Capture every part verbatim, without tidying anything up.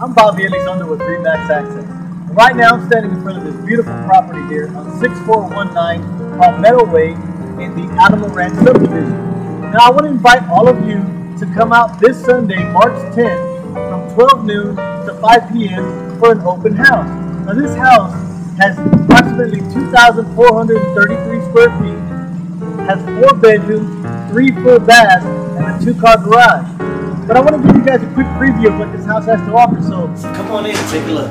I'm Bobby Elizondo with Greenbacks Access. And right now I'm standing in front of this beautiful property here on six four one nine Palmetto Way in the Alamo Ranch subdivision. Now I want to invite all of you to come out this Sunday, March tenth, from twelve noon to five p m for an open house. Now this house has approximately two thousand four hundred thirty-three square feet, has four bedrooms, three full baths, and a two-car garage. But I want to give you guys a quick preview of what this house has to offer, so come on in and take a look.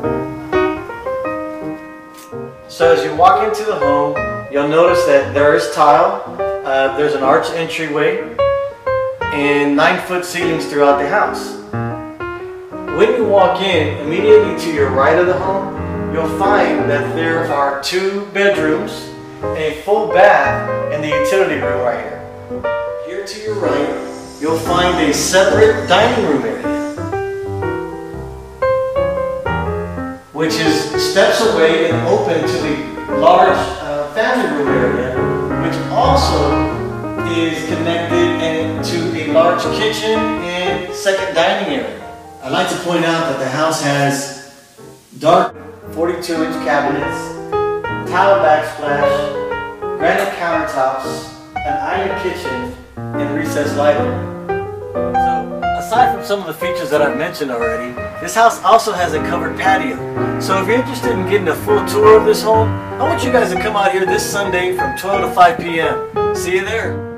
So as you walk into the home, you'll notice that there is tile, uh, there's an arch entryway, and nine foot ceilings throughout the house. When you walk in, immediately to your right of the home, you'll find that there are two bedrooms, a full bath, and the utility room right here. Here to your right, you'll find a separate dining room area, which is steps away and open to the large uh, family room area, which also is connected and to a large kitchen and second dining area. I'd like to point out that the house has dark forty-two inch cabinets, tile backsplash, granite countertops, an iron kitchen, and recessed lighting. So, aside from some of the features that I've mentioned already, this house also has a covered patio. So if you're interested in getting a full tour of this home, I want you guys to come out here this Sunday from twelve to five p m See you there.